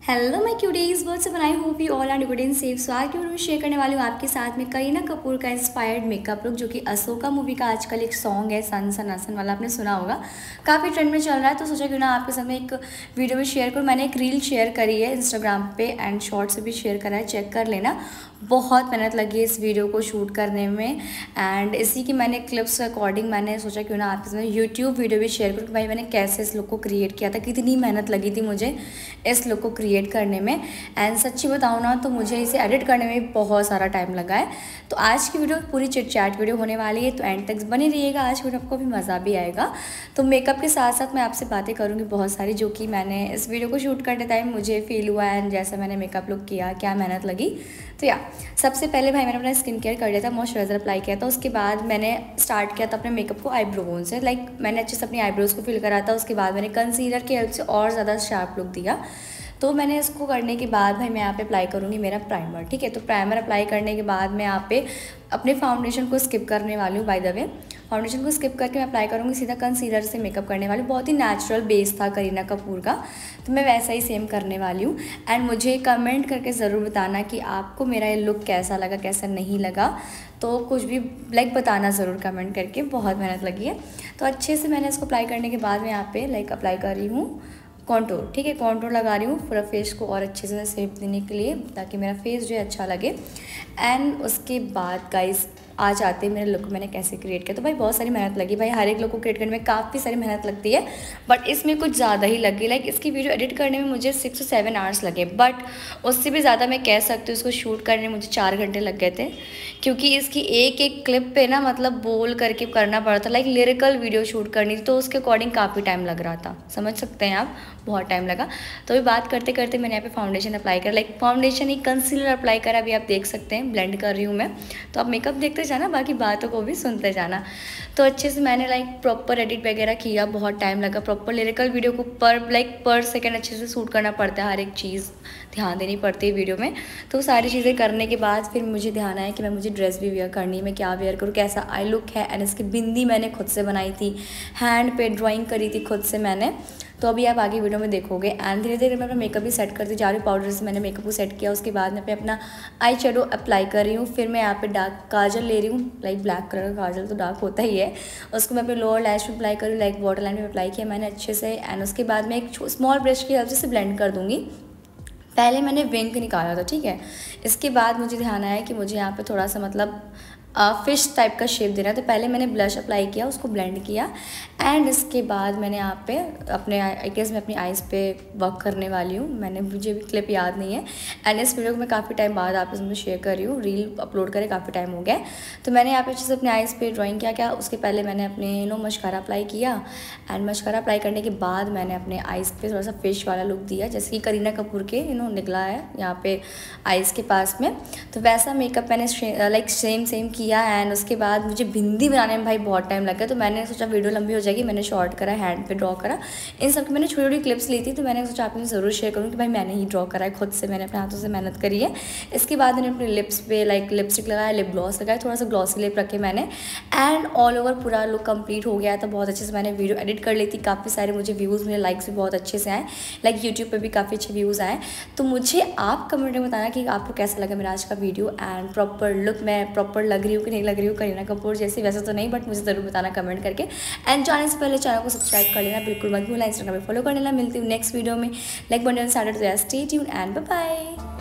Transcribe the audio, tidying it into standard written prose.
Hello my cuties, what's up I hope you all are good and safe. So आज की video में share करने वाली हूँ आपके साथ में करीना कपूर का इंस्पायर्ड मेकअप लुक, जो कि अशोका मूवी का आजकल एक सॉन्ग है सन सनासन वाला, आपने सुना होगा, काफ़ी ट्रेंड में चल रहा है। तो सोचा क्यों ना आपके साथ में एक वीडियो में शेयर करूँ। मैंने एक रील शेयर करी है इंस्टाग्राम पे एंड शॉर्ट्स भी शेयर करा है, चेक कर लेना। बहुत मेहनत लगी है इस वीडियो को शूट करने में एंड इसी की मैंने क्लिप्स के अकॉर्डिंग मैंने सोचा क्यों ना आपके साथ यूट्यूब वीडियो भी शेयर करूँ कि भाई मैंने कैसे इस लुक को क्रिएट किया था, कितनी मेहनत लगी थी मुझे इस लुक को क्रिएट करने में। एंड सच्ची बताऊँ ना तो मुझे इसे एडिट करने में बहुत सारा टाइम लगा है। तो आज की वीडियो पूरी चिट चैट वीडियो होने वाली है, तो एंड तक बने रहिएगा। आज की वीडियो आपको भी मज़ा भी आएगा। तो मेकअप के साथ साथ मैं आपसे बातें करूँगी बहुत सारी, जो कि मैंने इस वीडियो को शूट करते टाइम मुझे फील हुआ एंड जैसा मैंने मेकअप लुक किया, क्या मेहनत लगी। तो सबसे पहले भाई मैंने अपना स्किन केयर कर लिया था, मॉइस्चराइजर अप्लाई किया था। उसके बाद मैंने स्टार्ट किया था अपने मेकअप को आईब्रोन से, लाइक मैंने अच्छे से अपनी आईब्रोज को फिल करा था। उसके बाद मैंने कंसीलर की हेल्प से और ज़्यादा शार्प लुक दिया। तो मैंने इसको करने के बाद भाई मैं यहाँ पे अप्लाई करूँगी मेरा प्राइमर, ठीक है। तो प्राइमर अप्लाई करने के बाद मैं यहाँ पे अपने फाउंडेशन को स्किप करने वाली हूँ। बाय द वे फाउंडेशन को स्किप करके मैं अप्लाई करूँगी सीधा कंसीलर से मेकअप करने वाली। बहुत ही नेचुरल बेस था करीना कपूर का, तो मैं वैसा ही सेम करने वाली हूँ। एंड मुझे कमेंट करके ज़रूर बताना कि आपको मेरा ये लुक कैसा लगा, कैसा नहीं लगा। तो कुछ भी लाइक बताना ज़रूर कमेंट करके, बहुत मेहनत लगी है। तो अच्छे से मैंने इसको अप्लाई करने के बाद मैं यहाँ पे लाइक अप्लाई कर रही हूँ कॉन्टूर, ठीक है। कॉन्टूर लगा रही हूँ पूरा फेस को और अच्छे से शेप देने के लिए, ताकि मेरा फेस जो है अच्छा लगे। एंड उसके बाद गाइस आ जाते हैं मेरे लुक मैंने कैसे क्रिएट किया। तो भाई बहुत सारी मेहनत लगी, भाई हर एक लुक को क्रिएट करने में काफ़ी सारी मेहनत लगती है, बट इसमें कुछ ज़्यादा ही लगी। लाइक इसकी वीडियो एडिट करने में मुझे 6 से 7 आवर्स लगे, बट उससे भी ज़्यादा मैं कह सकती हूँ इसको शूट करने में मुझे 4 घंटे लग गए थे, क्योंकि इसकी एक एक क्लिप पे ना मतलब बोल करके करना पड़ा था। लाइक लिरिकल वीडियो शूट करनी थी, तो उसके अकॉर्डिंग काफ़ी टाइम लग रहा था, समझ सकते हैं आप, बहुत टाइम लगा। तो अभी बात करते करते मैंने यहाँ पे फाउंडेशन अप्लाई करा, लाइक फाउंडेशन ही कंसीलर अप्लाई करा, अभी आप देख सकते हैं ब्लेंड कर रही हूँ मैं। तो आप मेकअप देखते जाना, बाकी बातों को भी सुनते जाना। तो अच्छे से मैंने लाइक प्रॉपर एडिट वगैरह किया, बहुत टाइम लगा। प्रॉपर लिरिकल वीडियो को पर सेकेंड अच्छे से शूट करना पड़ता है, हर एक चीज़ ध्यान देनी पड़ती है वीडियो में। तो सारी चीज़ें करने के बाद फिर मुझे ध्यान आया कि मुझे ड्रेस भी वेयर करनी है, मैं क्या वेयर करूँ, कैसा आई लुक है। एंड इसकी बिंदी मैंने खुद से बनाई थी, हैंड पे ड्राइंग करी थी खुद से मैंने। तो अभी आप आगे वीडियो में देखोगे। एंड धीरे धीरे मैं अपना मेकअप भी सेट करती जा रही हूँ। पाउडर से मैंने मेकअप को सेट किया, उसके बाद मैं अपना आई शेडो अप्लाई कर रही हूँ। फिर मैं यहाँ पे डार्क काजल ले रही हूँ, लाइक ब्लैक कलर का काजल तो डार्क होता ही है। उसको मैं अपने लोअर लैश पे अप्लाई कर रही हूँ, लाइक वाटर लाइन में अप्लाई किया मैंने अच्छे से। एंड उसके बाद मैं एक स्मॉल ब्रश की हेल्प से ब्लेंड कर दूँगी। पहले मैंने विंग निकाला था, ठीक है। इसके बाद मुझे ध्यान आया कि मुझे यहाँ पे थोड़ा सा मतलब फिश टाइप का शेप देना है। तो पहले मैंने ब्लश अप्लाई किया, उसको ब्लेंड किया। एंड इसके बाद मैंने यहाँ पे अपने आई गेस मैं अपनी आइज़ पे वर्क करने वाली हूँ। मुझे भी क्लिप याद नहीं है। एंड इस वीडियो को मैं काफ़ी टाइम बाद आपके सामने शेयर कर रही हूँ, रील अपलोड करे काफ़ी टाइम हो गया। तो मैंने यहाँ पे अच्छे से अपने आइज़ पे ड्राइंग किया। उसके पहले मैंने अपने मस्कारा अप्लाई किया। एंड मस्कारा अप्लाई करने के बाद मैंने अपने आइज़ पे थोड़ा सा फिश वाला लुक दिया, जैसे कि करीना कपूर के निकला है यहाँ पे आइज़ के पास में। तो वैसा मेकअप मैंने लाइक सेम किया। एंड उसके बाद मुझे बिंदी बनाने में भाई बहुत टाइम लगा, तो मैंने सोचा वीडियो लंबी हो जाएगी, मैंने शॉर्ट करा, हैंड पे ड्रॉ करा। इन सब की मैंने छोटी छोटी क्लिप्स ली थी, तो मैंने सोचा आपने ज़रूर शेयर करूँ कि भाई मैंने ही ड्रॉ करा है खुद से, मैंने अपने हाथों से मेहनत करी है। इसके बाद मैंने अपने लिप्स पे लाइक लिपस्टिक लगाया, लिप ग्लॉस लगाया, थोड़ा सा ग्लॉसी लिप रखे मैंने। एंड ऑल ओवर पूरा लुक कंप्लीट हो गया था। बहुत अच्छे से मैंने वीडियो एडिट कर ली थी, काफ़ी सारे मुझे व्यूज़, मेरे लाइक्स भी बहुत अच्छे से आए, लाइक यूट्यूब पर भी काफ़ी अच्छे व्यूज़ आए। तो मुझे आप कमेंट में बताना कि आपको कैसा लगा मेरा आज का वीडियो। एंड प्रॉपर लुक मैं प्रॉपर लग रही हूँ कि नहीं लग रही हूँ करीना कपूर जैसे, वैसे तो नहीं, बट मुझे ज़रूर बताना कमेंट करके। एंड जाने से पहले चैनल को सब्सक्राइब कर लेना बिल्कुल मत भूलना, इंस्टाग्राम पे फॉलो कर लेना। मिलती हूँ नेक्स्ट वीडियो में, like button started. Stay tuned and bye bye.